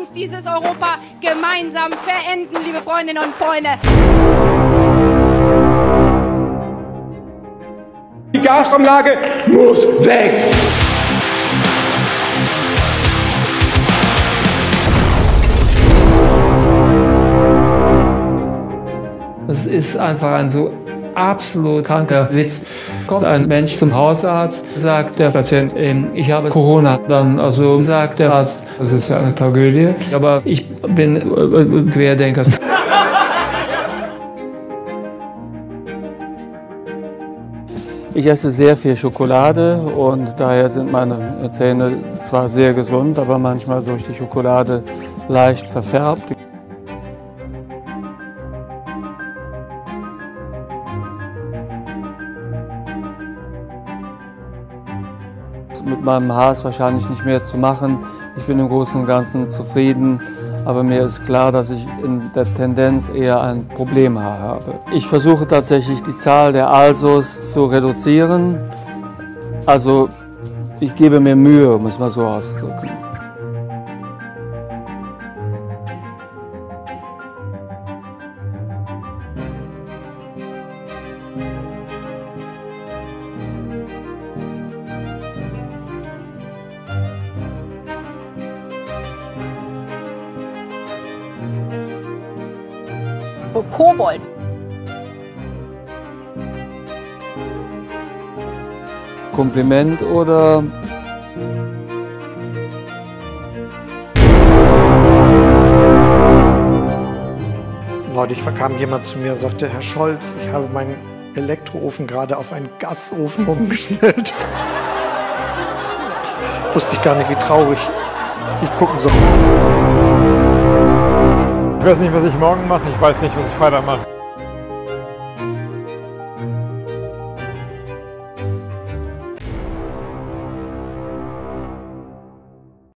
uns dieses Europa gemeinsam verenden, liebe Freundinnen und Freunde. Die Gasanlage muss weg! Es ist einfach ein so absolut kranker Witz. Kommt ein Mensch zum Hausarzt, sagt der Patient, ich habe Corona. Dann also sagt der Arzt, das ist ja eine Tragödie, aber ich bin Querdenker. Ich esse sehr viel Schokolade und daher sind meine Zähne zwar sehr gesund, aber manchmal durch die Schokolade leicht verfärbt. Mit meinem Haar ist wahrscheinlich nicht mehr zu machen. Ich bin im Großen und Ganzen zufrieden, aber mir ist klar, dass ich in der Tendenz eher ein Problemhaar habe. Ich versuche tatsächlich die Zahl der ALSOs zu reduzieren. Also ich gebe mir Mühe, muss man so ausdrücken. Kobold. Kompliment oder Neulich kam jemand zu mir und sagte, Herr Scholz, ich habe meinen Elektroofen gerade auf einen Gasofen umgestellt. Wusste ich gar nicht, wie traurig ich gucken soll. Ich weiß nicht, was ich morgen mache, ich weiß nicht, was ich Freitag mache.